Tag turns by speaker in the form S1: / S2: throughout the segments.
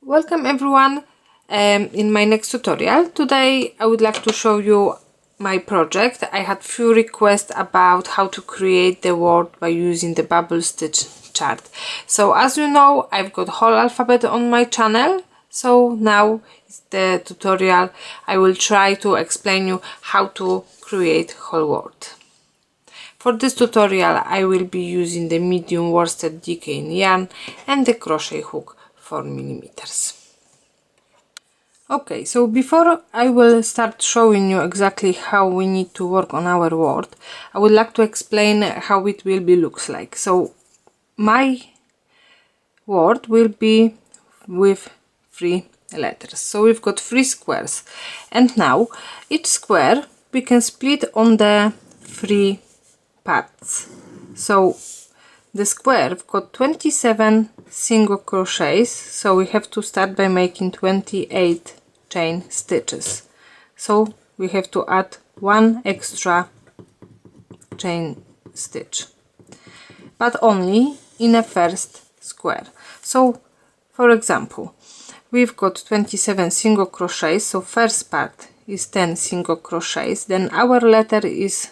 S1: Welcome everyone in my next tutorial. Today I would like to show you my project. I had few requests about how to create the word by using the bubble stitch chart. So as you know, I've got whole alphabet on my channel. So now is the tutorial. I will try to explain you how to create whole word. For this tutorial I will be using the medium worsted DK yarn and the crochet hook 4mm. Okay, so before I will start showing you exactly how we need to work on our word, I would like to explain how it will be looks like. So my word will be with 3 letters. So we've got 3 squares, and now each square we can split on the 3 parts. So the square we've got 27 single crochets, so we have to start by making 28 chain stitches. So we have to add 1 extra chain stitch, but only in a first square. So for example, we've got 27 single crochets, so first part is 10 single crochets, then our letter is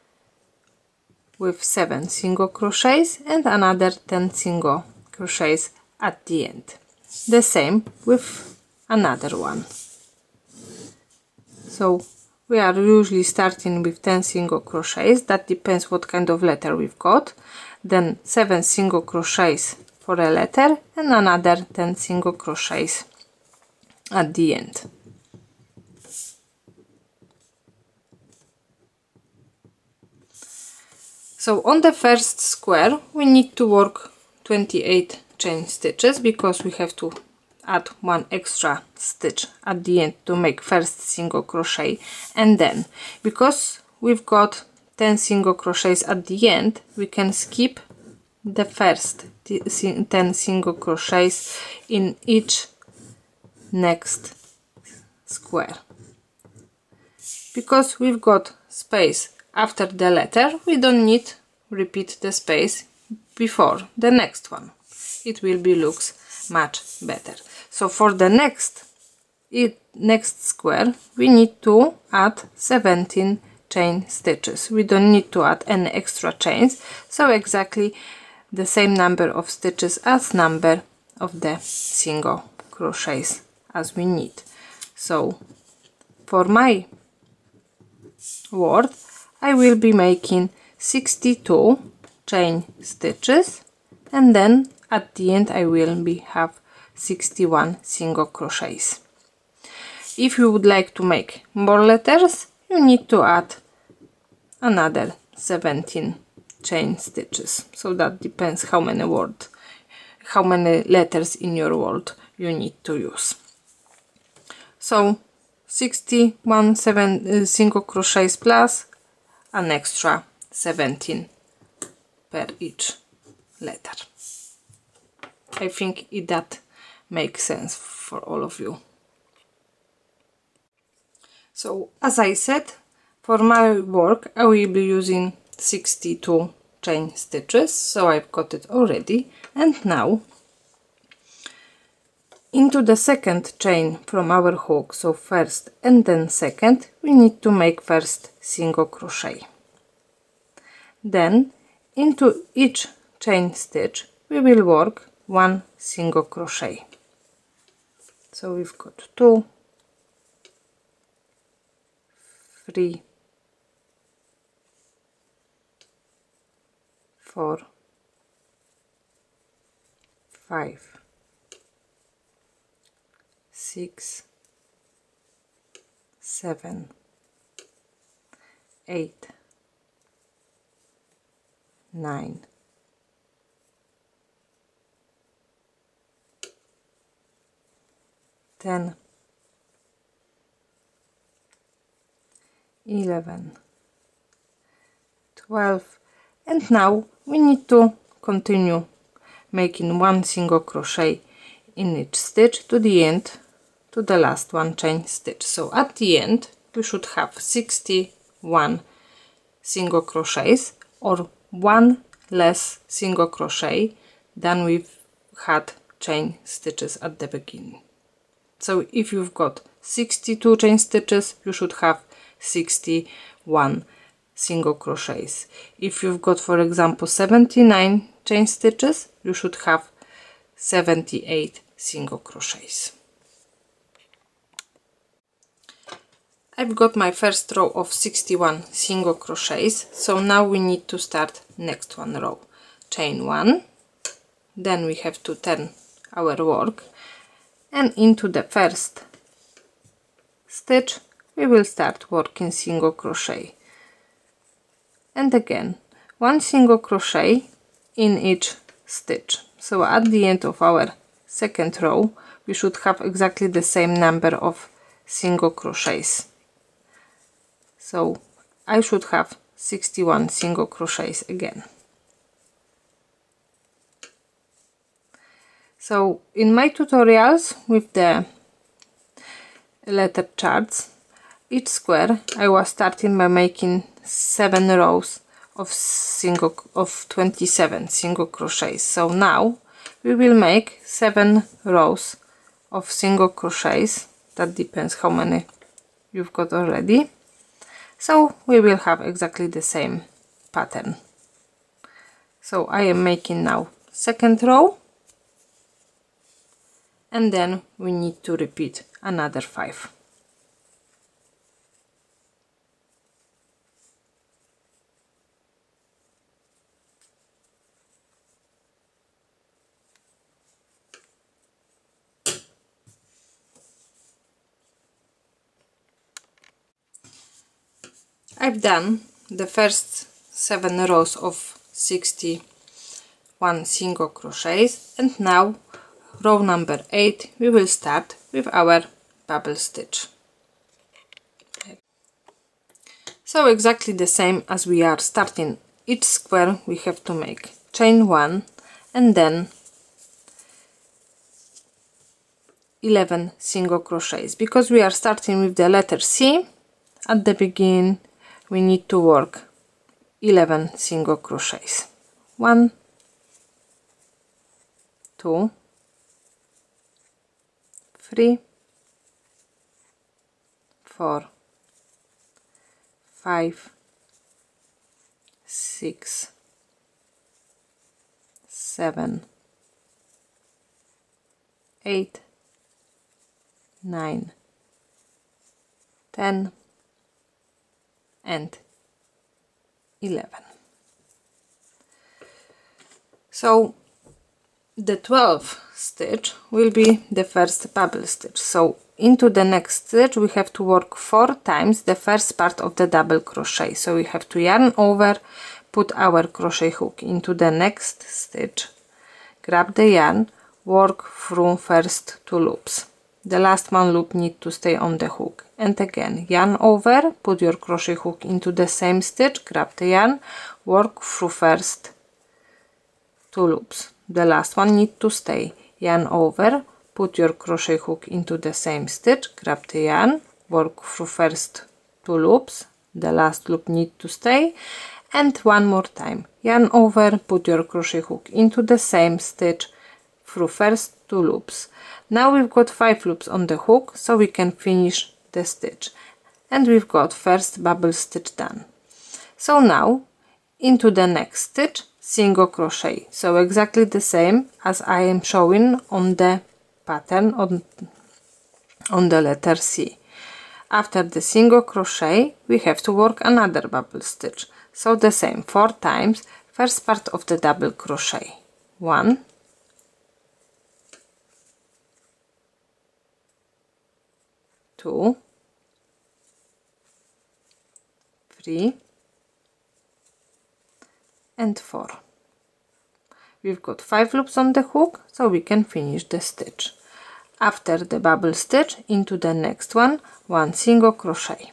S1: with 7 single crochets and another 10 single crochets at the end. The same with another one. So we are usually starting with 10 single crochets, that depends what kind of letter we've got, then 7 single crochets for a letter and another 10 single crochets at the end. So on the first square we need to work 28 chain stitches because we have to add 1 extra stitch at the end to make first single crochet, and then because we've got 10 single crochets at the end, we can skip the first 10 single crochets in each next square. Because we've got space after the letter, we don't need repeat the space before the next one. It will be looks much better. So for the next square we need to add 17 chain stitches. We don't need to add any extra chains, so exactly the same number of stitches as number of the single crochets as we need. So for my word I will be making 62 chain stitches, and then at the end I will have 61 single crochets. If you would like to make more letters, you need to add another 17 chain stitches. So that depends how many letters in your word you need to use. So 61 single crochets plus an extra 17 per each letter. I think that makes sense for all of you. So as I said, for my work I will be using 62 chain stitches, so I've got it already, and now into the second chain from our hook, so first and then second, we need to make first single crochet. Then into each chain stitch we will work 1 single crochet. So we've got 2, 3, 4, 5, 6, 7, 8, 9, 10, 11, 12, and now we need to continue making 1 single crochet in each stitch to the end, to the last 1 chain stitch. So at the end we should have 61 single crochets, or 1 less single crochet than we've had chain stitches at the beginning. So if you've got 62 chain stitches, you should have 61 single crochets. If you've got, for example, 79 chain stitches, you should have 78 single crochets. I've got my first row of 61 single crochets, so now we need to start next one row. Chain 1, then we have to turn our work, and into the first stitch we will start working single crochet, and again 1 single crochet in each stitch. So at the end of our second row we should have exactly the same number of single crochets. So I should have 61 single crochets again. So in my tutorials with the letter charts, each square I was starting by making 7 rows of 27 single crochets. So now we will make 7 rows of single crochets. That depends how many you've got already. So we will have exactly the same pattern. So I am making now second row, and then we need to repeat another 5. I've done the first 7 rows of 61 single crochets, and now row number 8 we will start with our bubble stitch. So exactly the same as we are starting each square, we have to make chain 1 and then 11 single crochets. Because we are starting with the letter C, at the beginning we need to work 11 single crochets. 1, 2, 3, 4, 5, 6, 7, 8, 9, 10 and 11. So the 12th stitch will be the first bubble stitch. So into the next stitch we have to work 4 times the first part of the double crochet. So we have to yarn over, put our crochet hook into the next stitch, grab the yarn, work through first 2 loops. The last one loop needs to stay on the hook, and again yarn over, put your crochet hook into the same stitch, grab the yarn, work through first 2 loops. The last one needs to stay, yarn over, put your crochet hook into the same stitch, grab the yarn, work through first 2 loops. The last loop needs to stay, and one more time, yarn over, put your crochet hook into the same stitch through first 2 loops. Now we've got 5 loops on the hook, so we can finish the stitch, and we've got first bubble stitch done. So now into the next stitch single crochet, so exactly the same as I am showing on the pattern on the letter C. After the single crochet we have to work another bubble stitch, so the same 4 times first part of the double crochet. 1, 2, 3 and 4. We've got 5 loops on the hook, so we can finish the stitch. After the bubble stitch into the next one, 1 single crochet.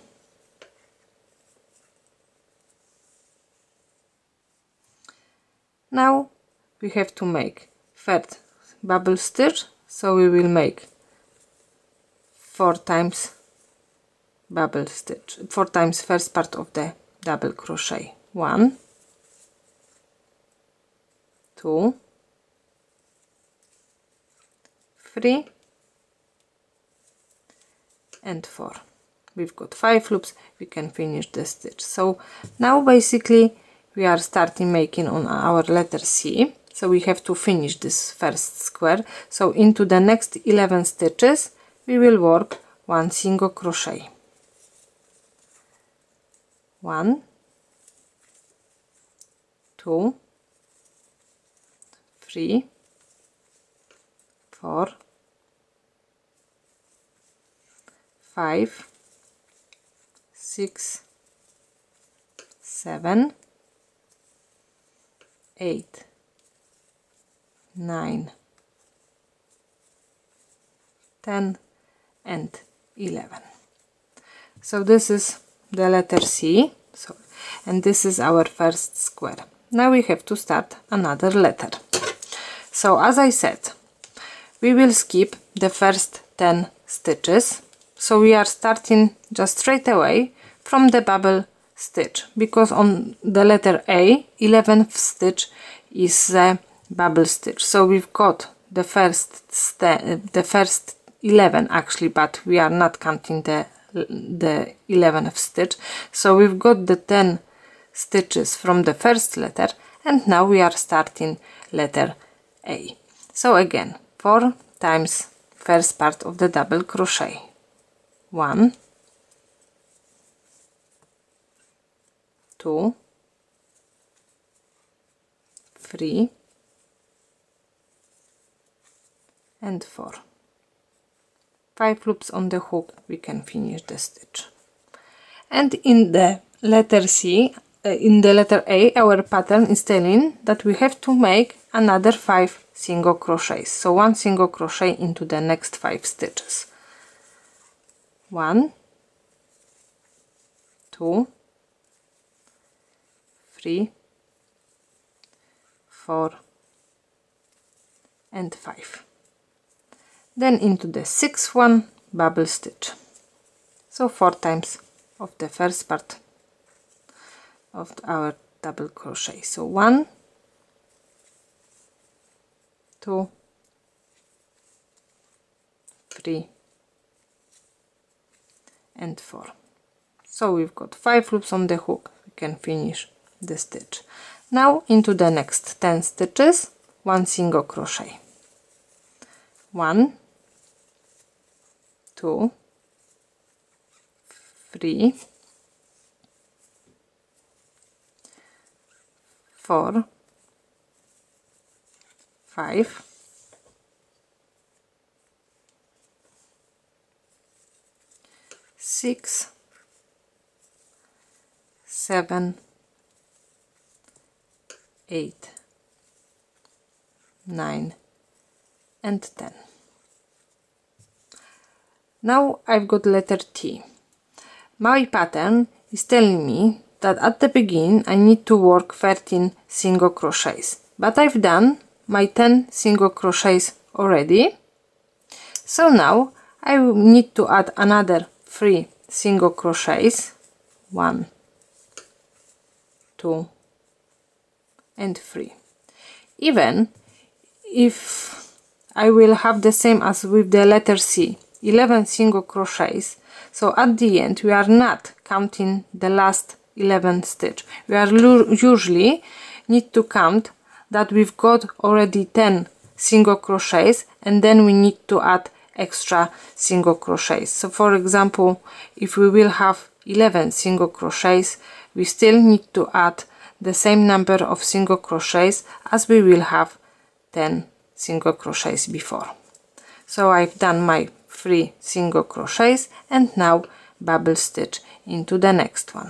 S1: Now we have to make third bubble stitch, so we will make 4 times bubble stitch, 4 times first part of the double crochet. 1, 2, 3 and 4. We've got 5 loops, we can finish the stitch. So now basically we are starting making on our letter C. So we have to finish this first square. So into the next 11 stitches we will work 1 single crochet. 1, 2, 3, 4, 5, 6, 7, 8, 9, 10 and 11. So this is the letter C, and this is our first square. Now we have to start another letter. So as I said, we will skip the first 10 stitches. So we are starting just straight away from the bubble stitch, because on the letter A, 11th stitch is the bubble stitch. So we've got the first 11 actually, but we are not counting the 11th stitch. So we've got the 10 stitches from the first letter, and now we are starting letter A. So again, 4 times first part of the double crochet. 1, 2, 3 and 4. 5 loops on the hook, we can finish the stitch. And in the letter C, in the letter A, our pattern is telling that we have to make another 5 single crochets. So 1 single crochet into the next 5 stitches. 1, 2, 3, 4 and 5. Then into the 6th one, bubble stitch. So 4 times of the first part of our double crochet. So 1, 2, 3 and 4. So we've got 5 loops on the hook, we can finish the stitch. Now into the next 10 stitches, 1 single crochet. 1, 2, 3, 4, 5, 6, 7, 8, 9 and 10. Now I've got letter T. My pattern is telling me that at the beginning I need to work 13 single crochets, but I've done my 10 single crochets already. So now I will need to add another 3 single crochets. 1, 2 and 3. Even if I will have the same as with the letter C, 11 single crochets, so at the end we are not counting the last 11 stitch. We are usually need to count that we've got already 10 single crochets, and then we need to add extra single crochets. So for example, if we will have 11 single crochets, we still need to add the same number of single crochets as we will have 10 single crochets before. So I've done my 3 single crochets, and now bubble stitch into the next one.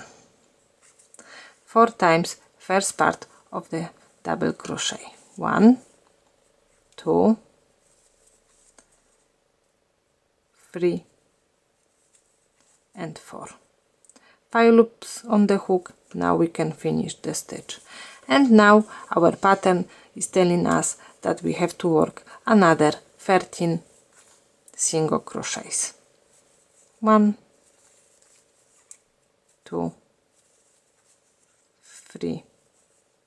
S1: 4 times first part of the double crochet. 1, 2, 3 and 4. 5 loops on the hook. Now we can finish the stitch. And now our pattern is telling us that we have to work another 13 single crochets. 1, 2, 3,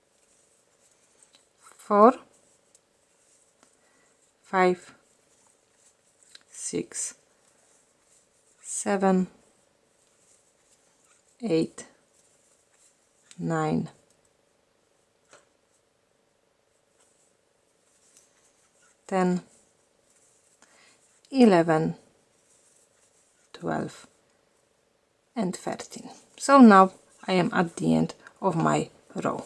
S1: 4, 5, 6, 7, 8, 9, 10, 11, 12 and 13. So now I am at the end of my row.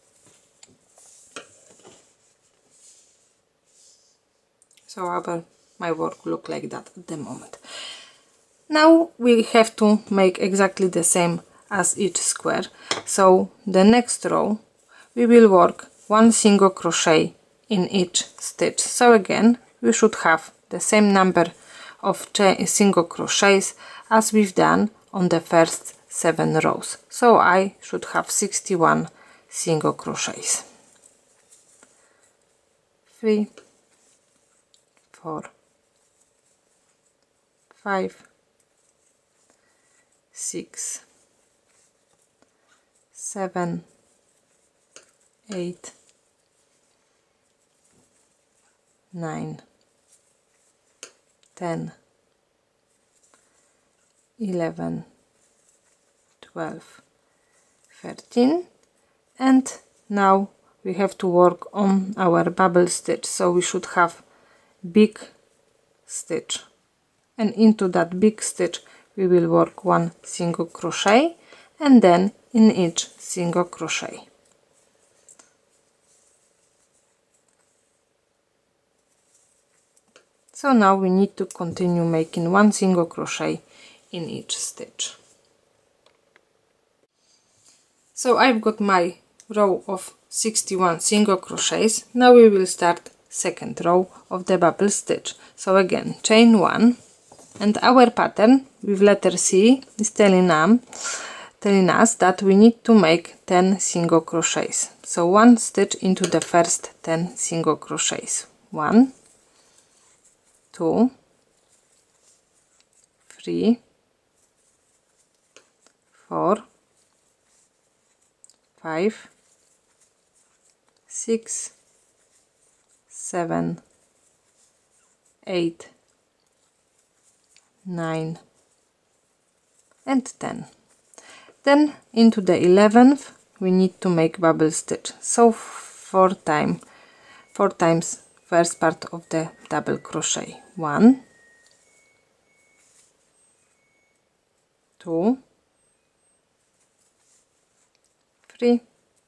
S1: So my work look like that at the moment. Now we have to make exactly the same as each square. So the next row we will work 1 single crochet in each stitch. So again we should have the same number of single crochets as we've done on the first 7 rows. So I should have 61 single crochets. 3, 4, 5, 6, 7, 8, 9, 10, 11, 12, 13, and now we have to work on our bubble stitch. So we should have big stitch, and into that big stitch we will work 1 single crochet, and then in each single crochet. So now we need to continue making 1 single crochet in each stitch. So I've got my row of 61 single crochets. Now we will start second row of the bubble stitch. So again, chain 1, and our pattern with letter C is telling us that we need to make 10 single crochets. So 1 stitch into the first 10 single crochets. 1, 2, 3, 4, 5, 6, 7, 8, 9 and 10. Then into the 11th we need to make bubble stitch. So 4 times first part of the double crochet. 1, 2, 3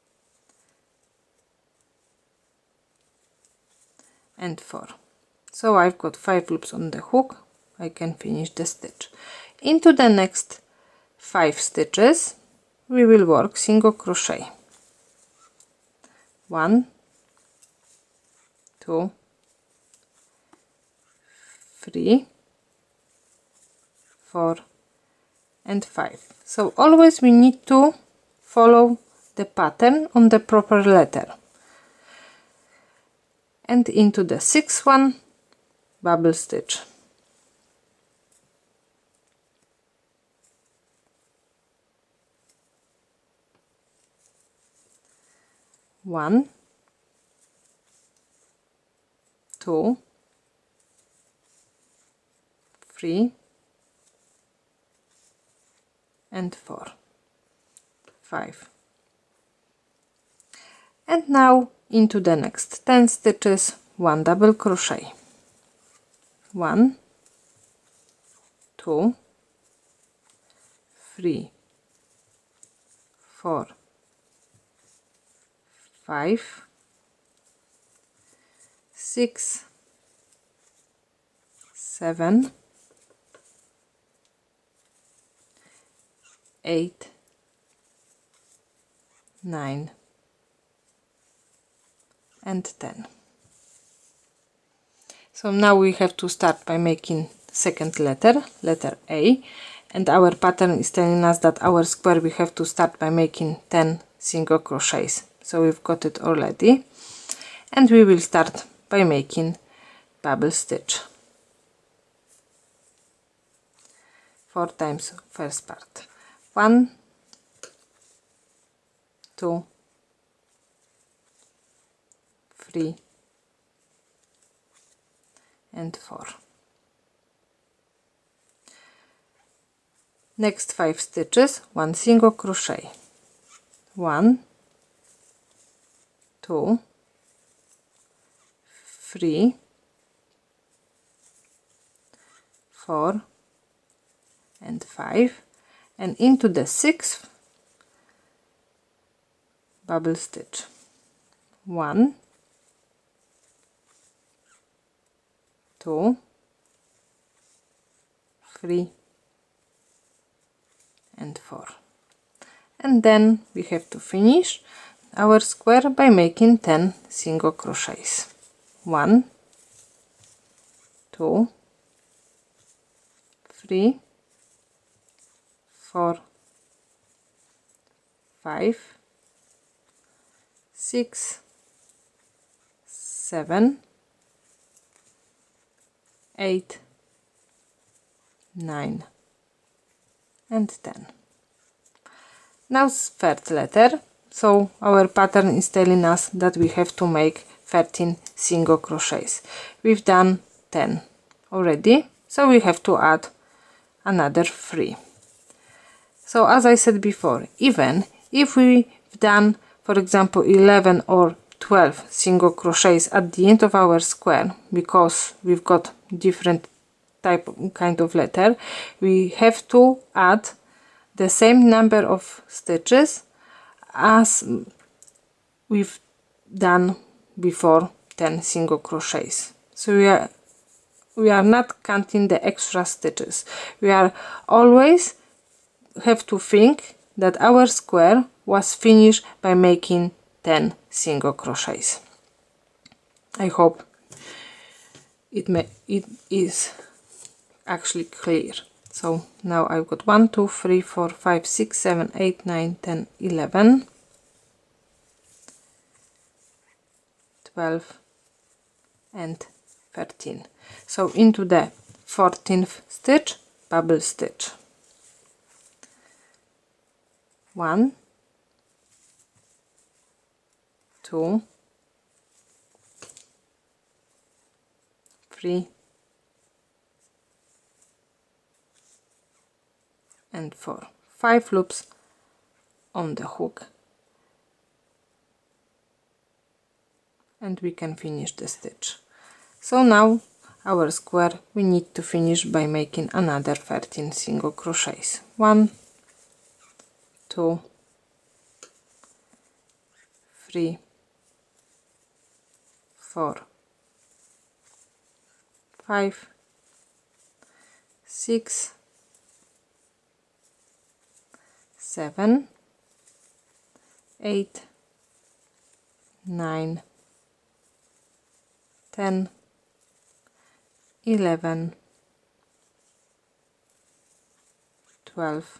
S1: and 4. So I've got 5 loops on the hook. I can finish the stitch. Into the next 5 stitches we will work single crochet. 1, 2, 3, 4 and 5. So always we need to follow the pattern on the proper letter. And into the 6th one, bubble stitch. 1, 2, 3 and 4, 5. And now into the next 10 stitches 1 double crochet. 1, 2, 3, 4, 5, 6, 7, 8, 9 and 10. So now we have to start by making second letter A, and our pattern is telling us that our square we have to start by making 10 single crochets. So we've got it already, and we will start by making bubble stitch 4 times first part. 1, 2, 3 and 4. next 5 stitches, 1 single crochet, 1, 2, 3, 4 and 5, and into the 6th bubble stitch, 1, 2, 3 and 4. And then we have to finish our square by making 10 single crochets, 1, 2, 3, 4, 5, 6, 7, 8, 9 and 10. Now third letter, so our pattern is telling us that we have to make 13 single crochets. We've done 10 already, so we have to add another 3. So as I said before, even if we've done, for example, 11 or 12 single crochets at the end of our square, because we've got different kind of letter, we have to add the same number of stitches as we've done before, 10 single crochets. So we are not counting the extra stitches. We are always have to think that our square was finished by making 10 single crochets. I hope it is actually clear. So now I've got 1, 2, 3, 4, 5, 6, 7, 8, 9, 10, 11, 12 and 13. So into the 14th stitch, bubble stitch, 1, 2, 3 and 4. 5 loops on the hook, and we can finish the stitch. So now our square we need to finish by making another 13 single crochets, 1, 2, 3, 4, 5, 6, 7, 8, 9, 10, 11, 12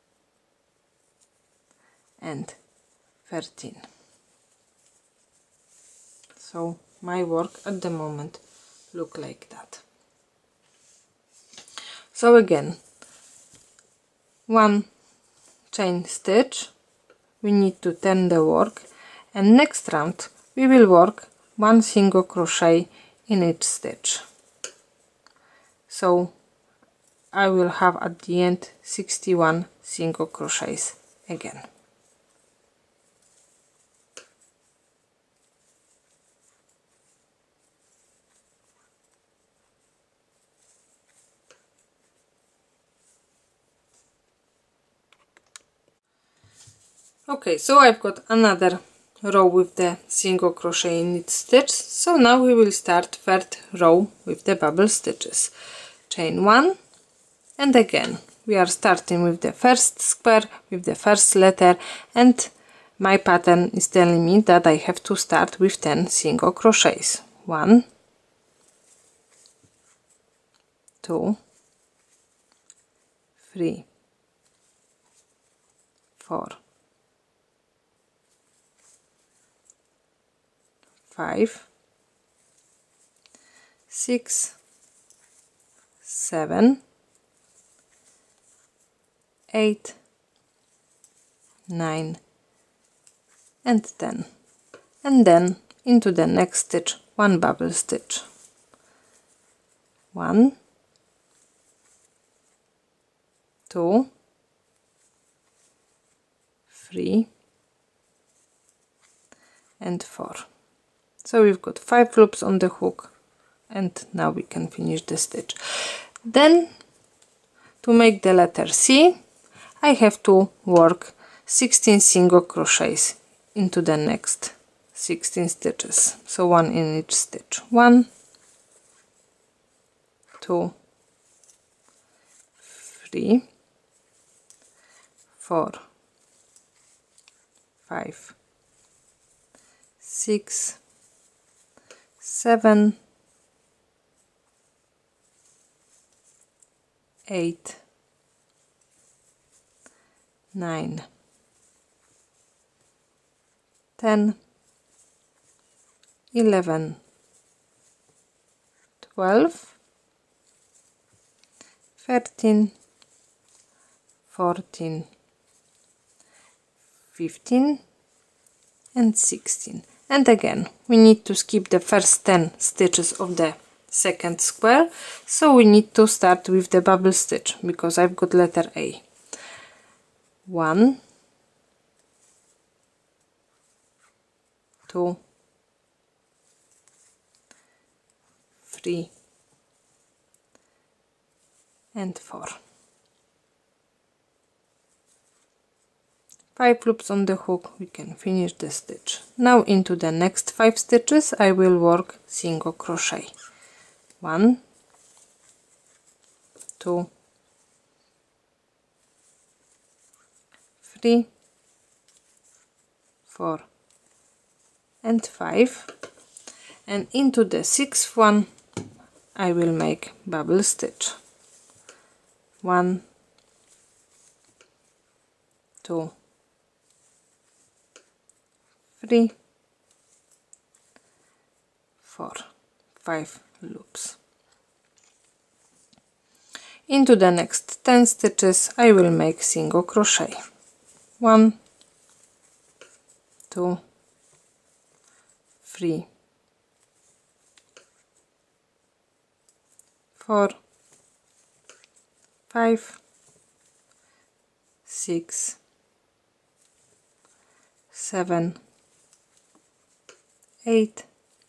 S1: and 13. So my work at the moment look like that. So again, 1 chain stitch, we need to turn the work, and next round we will work 1 single crochet in each stitch. So I will have at the end 61 single crochets again. Okay, so I've got another row with the single crochet in each stitch. So now we will start third row with the bubble stitches. Chain 1, and again we are starting with the first square with the first letter, and my pattern is telling me that I have to start with 10 single crochets. 1, 2, 3, 4, 5, 6, 7, 8, 9 and 10, and then into the next stitch 1 bubble stitch. 1, 2, 3 and 4. So we've got 5 loops on the hook, and now we can finish the stitch. Then to make the letter C, I have to work 16 single crochets into the next 16 stitches, so 1 in each stitch. 1, 2, 3, 4, 5, 6, 7, 8, 9, 10, 11, 12, 13, 14, 15 and 16. And again, we need to skip the first 10 stitches of the second square, so we need to start with the bubble stitch, because I've got letter A. 1, 2, 3 and 4. 5 loops on the hook, we can finish the stitch. Now into the next 5 stitches I will work single crochet. 1, 2, 3, 4 and 5, and into the 6th one I will make bubble stitch. 1, 2, 3, 4, 5 loops. Into the next 10 stitches I will make single crochet. 1, 2, 3, 4, 5, 6, 7, 8,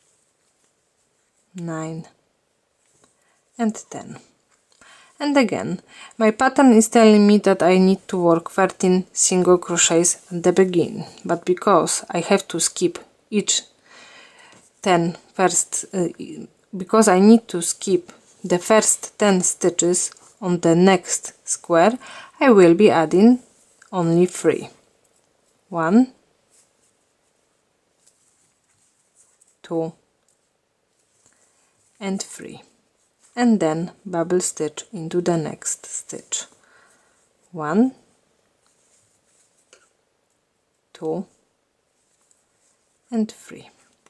S1: 9 and 10. And again, my pattern is telling me that I need to work 13 single crochets at the beginning, but because I have to skip each 10 first, because I need to skip the first 10 stitches on the next square, I will be adding only 3. 1, 2 and 3, and then bubble stitch into the next stitch. 1, 2 and 3.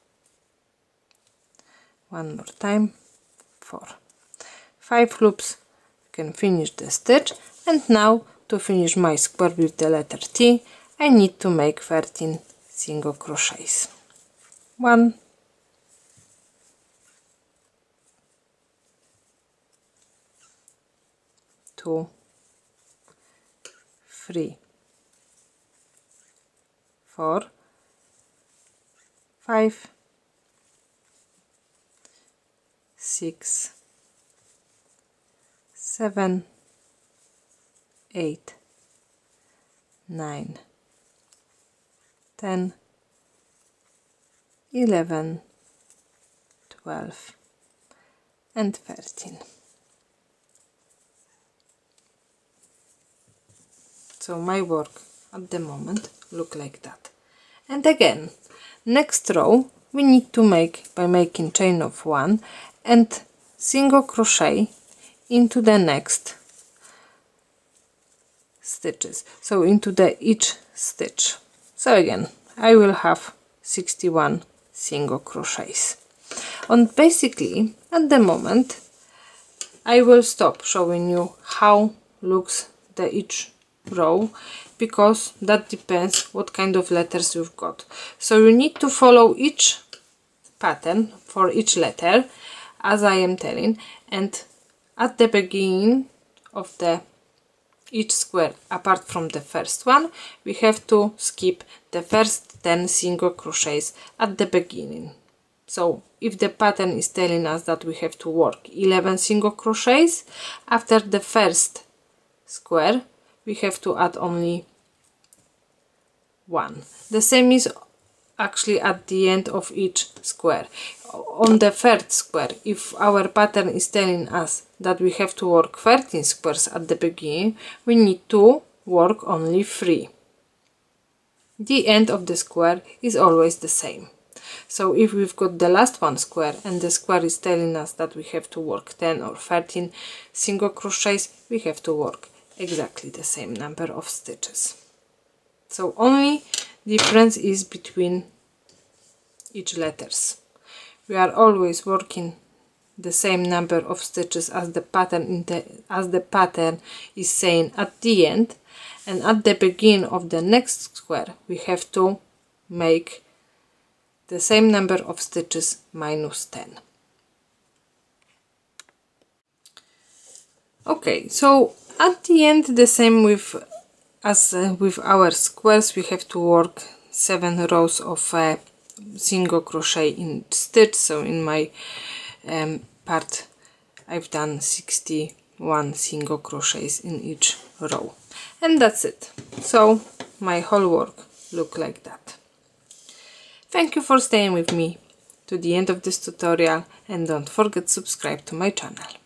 S1: One more time. 4. 5 loops, can finish the stitch, and now to finish my square with the letter T I need to make 13 single crochets. 1, 2, 3, 4, 5, 6, 7, 8, 9, 10, 11, 12 and 13. So my work at the moment look like that. And again, next row we need to make by making chain of 1 and single crochet into the next stitches, so into the each stitch. So again I will have 61 single crochets. And basically at the moment I will stop showing you how looks the each row, because that depends what kind of letters you've got. So you need to follow each pattern for each letter as I am telling, and at the beginning of the each square apart from the first one, we have to skip the first 10 single crochets at the beginning. So if the pattern is telling us that we have to work 11 single crochets, after the first square we have to add only 1. The same is actually at the end of each square. On the third square, if our pattern is telling us that we have to work 13 squares at the beginning, we need to work only 3. The end of the square is always the same. So if we've got the last one square and the square is telling us that we have to work 10 or 13 single crochets, we have to work exactly the same number of stitches. So only difference is between each letters. We are always working the same number of stitches as the pattern is saying at the end, and at the beginning of the next square we have to make the same number of stitches minus 10. Okay, so at the end, the same as with our squares, we have to work 7 rows of single crochet in each stitch. So in my part I've done 61 single crochets in each row, and that's it. So my whole work look like that. Thank you for staying with me to the end of this tutorial, and don't forget to subscribe to my channel.